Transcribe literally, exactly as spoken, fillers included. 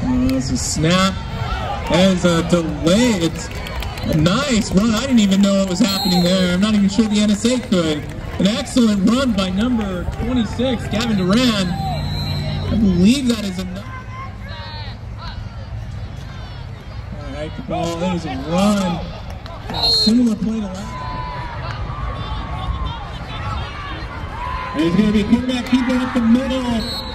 There's a snap. There's a delay. It's a nice run. I didn't even know what was happening there. I'm not even sure the N S A could. An excellent run by number twenty-six, Gavin Duran. I believe that is enough. All right, the ball is a run. A similar play to last. There's going to be a quarterback keeper up the middle.